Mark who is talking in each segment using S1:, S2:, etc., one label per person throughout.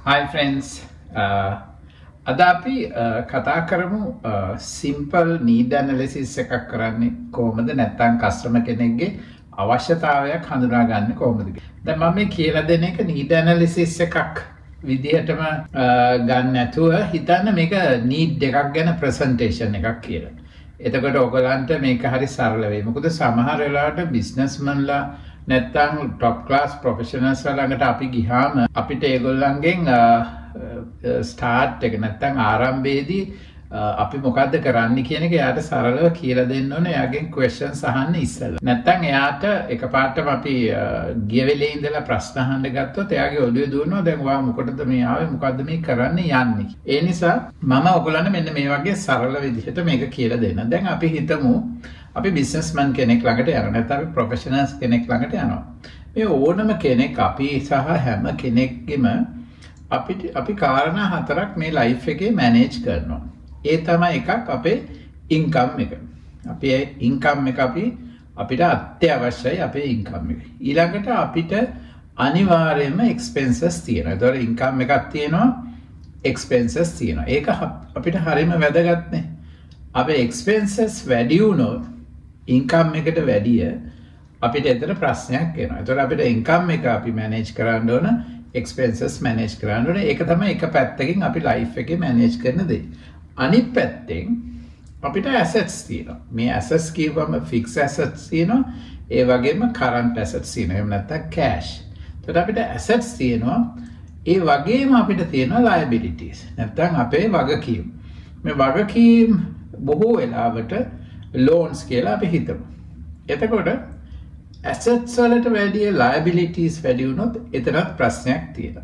S1: Hi friends. අද අපි කතා කරමු simple need analysis එකක් කරන්නේ කොහොමද නැත්නම් customer කෙනෙක්ගේ අවශ්‍යතාවයක් හඳුනාගන්නේ කොහොමද කියලා. දැන් මම මේ කියලා දෙන එක need analysis එකක් විදිහටම ගන්න නැතුව හිතන්න මේක need එකක් ගැන presentation එකක් කියලා. එතකොට ඔයගලන්ට මේක හරි සරල වෙයි. මොකද සමහර වෙලාවට businessmanලා නැත්තම් top class professionals ළඟට අපි ගියාම අපිට ඒගොල්ලන්ගෙන් start එක නැත්තම් ආරම්භයේදී අපි මොකද්ද කරන්න කියන එක එයාට සරලව කියලා දෙන්න ඕනේ. එයාගෙන් questions අහන්න ඉස්සෙල්ලා. නැත්තම් එයාට එකපාරටම අපි ගිය වෙලේ ඉඳලා ප්‍රශ්න අහන්න ගත්තොත් එයාගේ ඔළුවේ දුවනවා දැන් ඔයා මොකටද මේ ආවේ මොකද්ද මේ කරන්න යන්නේ. ඒ නිසා මම ඔයගොල්ලන්ට මෙන්න මේ වගේ සරල විදිහට මේක කියලා දෙන්න. දැන් අපි හිතමු අපි businessman කෙනෙක් ළඟට යනවා නැත්නම් අපි professionals කෙනෙක් ළඟට යනවා. මේ ඕනම කෙනෙක් අපි සහ හැම කෙනෙක්ගෙම අපි කාරණා හතරක් මේ life එකේ manage කරනවා. ඒ තමයි එකක් අපේ income එක. අපේ income එක අපිට අත්‍යවශ්‍යයි අපේ income එක. ඊළඟට අපිට අනිවාර්යයෙන්ම expenses තියෙනවා. ඒතකොට income එකක් තියෙනවා expenses තියෙනවා. ඒක අපිට හරියම වැදගත් නේ. අපේ expenses වැඩි වුණොත් income එකට වැඩිය අපිට එතන ප්‍රශ්නයක් එනවා. ඒතකොට අපිට income එක අපි manage කරන්න ඕන, expenses manage කරන්න ඕන. ඒක තමයි එක පැත්තකින් අපි life එකේ manage කරන දේ. අනිත් පැත්තෙන් අපිට assets තියෙනවා. මේ assets කියවම fixed assets තියෙනවා. ඒ වගේම current assets තියෙනවා. එහෙම නැත්නම් cash. ඒතකොට අපිට assets තියෙනවා. ඒ වගේම අපිට තියෙනවා liabilities. නැත්නම් අපේ වගකීම්. මේ වගකීම් බොහෝ වෙලාවට loans කියලා අපි හිතමු. එතකොට assets වලට වැඩිය liabilities වැඩි වුණොත් එතනත් ප්‍රශ්නයක් තියෙනවා.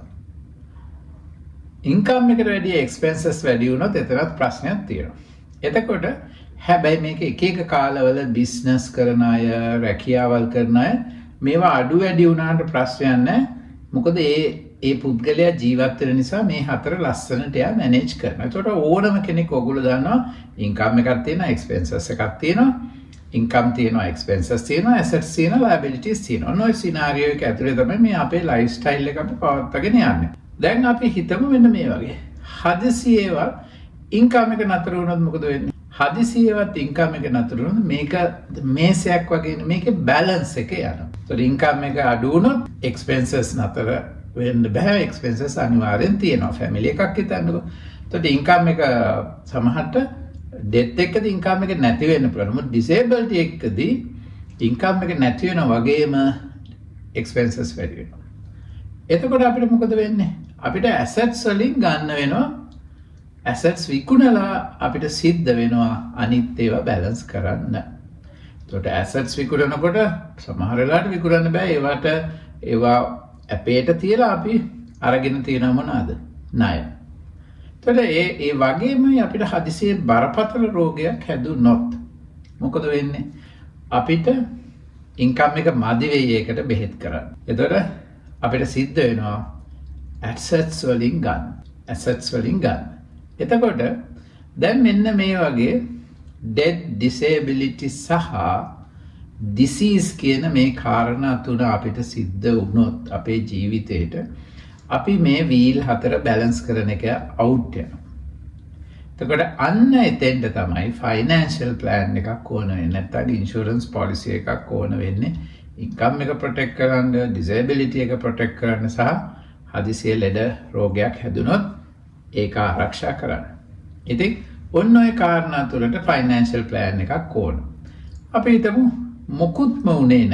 S1: income එකට වැඩිය expenses වැඩි වුණොත් එතනත් ප්‍රශ්නයක් තියෙනවා. එතකොට හැබැයි මේක එක එක කාලවල business කරන අය, රැකියාවල් කරන අය මේවා අඩු වැඩි වුණාට ප්‍රශ්නයක් නැහැ. මොකද ඒ පුද්ගලයා ජීවත් වෙන නිසා මේ හතර ලස්සනට එයා මැනේජ් කරනවා. ඒකට ඕනම කෙනෙක් ඔයගොල්ලෝ දන්නවා ඉන්කම් එකක් තියෙනවා, එක්ස්පෙන්සස් එකක් තියෙනවා, ඉන්කම් තියෙනවා, එක්ස්පෙන්සස් තියෙනවා, ඇසට්ස් තියෙනවා, ලයබිලිටිස් තියෙනවා. ඔය සිනාරියෝ එක ඇතුලේ තමයි මේ අපේ ලයිෆ් ස්ටයිල් එක අපි පවත්වාගෙන යන්නේ. දැන් අපි හිතමු මෙන්න මේ වගේ. හදිසියේවත් ඉන්කම් එක නතර වුණොත් මොකද වෙන්නේ? හදිසියේවත් ඉන්කම් එක නතර වුණොත් මේක මේසයක් වගේ මේකේ බැලන්ස් එක යනවා. ඒතකොට ඉන්කම් එක අඩු වුණොත් එක්ස්පෙන්සස් නතර වෙන්න බෑ. එක්ස්පෙන්සස් අනිවාර්යෙන් තියෙනවා. ෆැමිලි එකක් හිතන්නකෝ. එතකොට ඉන්කම් එක සමහරට ඩෙත් එකදී ඉන්කම් එක නැති වෙන්න පුළුවන්. මොකද ඩිසේබිලිටි එකදී ඉන්කම් එක නැති වෙන වගේම එක්ස්පෙන්සස් වැඩි වෙනවා. එතකොට අපිට මොකද වෙන්නේ? අපිට ඇසට්ස් වලින් ගන්න වෙනවා. ඇසට්ස් විකුණලා අපිට සිද්ධ වෙනවා අනිත් ඒවා බැලන්ස් කරන්න. එතකොට ඇසට්ස් විකුණනකොට සමහර වෙලාවට විකුණන්න බෑ. ඒවා අපේට තියලා අපි අරගෙන තියෙනව මොනවාද? ණය. එතකොට ඒ වගේම අපිට හදිසියේ බරපතල රෝගයක් හැදුනොත් මොකද වෙන්නේ? අපිට ඉන්කම් එක මදි වෙයි ඒකට බෙහෙත් කරන්න. එතකොට අපිට සිද්ධ වෙනවා assets වලින් ගන්න. assets වලින් ගන්න. එතකොට දැන් මෙන්න මේ වගේ death, disability සහ disease කියන මේ කාරණා තුන අපිට සිද්ධ වුණොත් අපේ ජීවිතේට අපි මේ wheel හතර balance කරන එක out වෙනවා. එතකොට අන්න එතෙන්ට තමයි financial plan එකක් ඕන වෙන්නේ. නැත්නම් insurance policy එකක් ඕන වෙන්නේ. income එක protect කරන්න, disability එක protect කරන්න සහ හදිසියේ ලෙඩ රෝගයක් හැදුනොත් ඒක ආරක්ෂා කරන්න. ඉතින් ඔන්න ඔය කාරණා තුනට financial plan එකක් ඕන. අපි හිතමු මොකුත්ම උනේ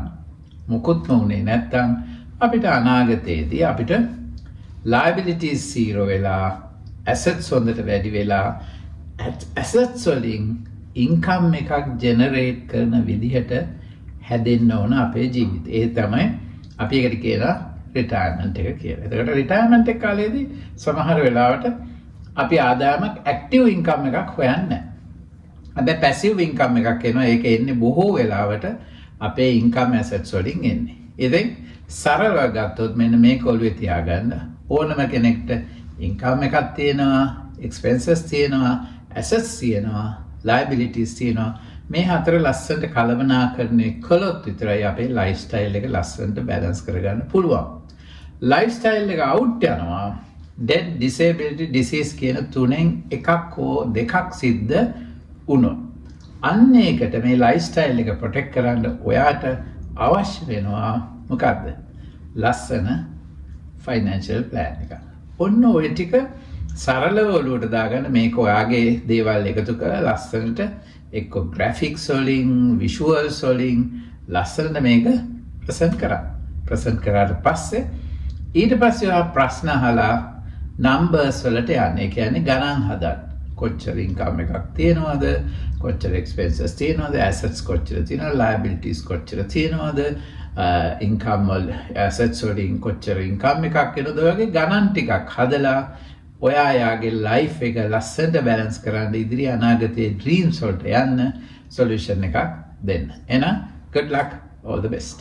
S1: නැත්තම් අපිට අනාගතයේදී අපිට liabilities zero වෙලා assets හොඳට වැඩි වෙලා assets වලින් income එකක් generate කරන විදිහට හැදෙන්න ඕන අපේ ජීවිතේ. ඒ තමයි අපි ඒකට කියනවා retirement එක කියලා. එතකොට retirement එක කාලේදී සමහර වෙලාවට අපි ආදායමක් active income එකක් හොයන්නේ නැහැ. හැබැයි passive income එකක් එනවා. ඒක එන්නේ බොහෝ වෙලාවට අපේ income assets වලින් එන්නේ. ඉතින් සරලව ගත්තොත් මෙන්න මේක ඔළුවේ තියාගන්න. ඕනම කෙනෙක්ට income එකක් තියෙනවා, expenses තියෙනවා, assets තියෙනවා, liabilities තියෙනවා. මේ හතර ලස්සනට කළමනාකරණය කළොත් විතරයි අපේ ලයිෆ් ස්ටයිල් එක ලස්සනට බැලන්ස් කරගන්න පුළුවන්. ලයිෆ් ස්ටයිල් එක අවුට් යනවා death, disability, disease කියන තුනෙන් එකක් හෝ දෙකක් සිද්ධ වුණොත් අන්න ඒකට මේ ලයිෆ්ස්ටයිල් එක ප්‍රොටෙක්ට් කරන්න ඔයාට අවශ්‍ය වෙනවා මොකද්ද? ලස්සන ෆයිනෑන්ෂල් ප්ලෑන් එකක්. ඔන්න ඔය ටික සරලව ඔලුවට දාගන්න මේක ඔයාගේ දේවල් එකතු කරලා ලස්සනට එක්ක ග්‍රැෆික්ස් වලින් විෂුවල්ස් වලින් ලස්සනට මේක ප්‍රසන්ට් කරාට පස්සේ ඊට පස්සේ ඔයා ප්‍රශ්න අහලා නම්බර්ස් වලට යන්නේ. ඒ කියන්නේ ගණන් හදන්න. කොච්චර ඉන්කම් එකක් තියෙනවද? කොච්චර එක්ස්පෙන්සස් තියෙනවද? ඇසට්ස් කොච්චර තියෙනවද? ලයබිලිටිස් කොච්චර තියෙනවද? ඉන්කම් වල ඇසට්ස් වලින් කොච්චර ඉන්කම් එකක් එනවද? වගේ ගණන් ටිකක් හදලා ඔයා යාගේ ලයිෆ් එක ලස්සනට බැලන්ස් කරන්න ඉදිරි අනාගතයේ ඩ්‍රීම්ස් වලට යන්න සොලියුෂන් එකක් දෙන්න. එහෙනම් good luck, all the best.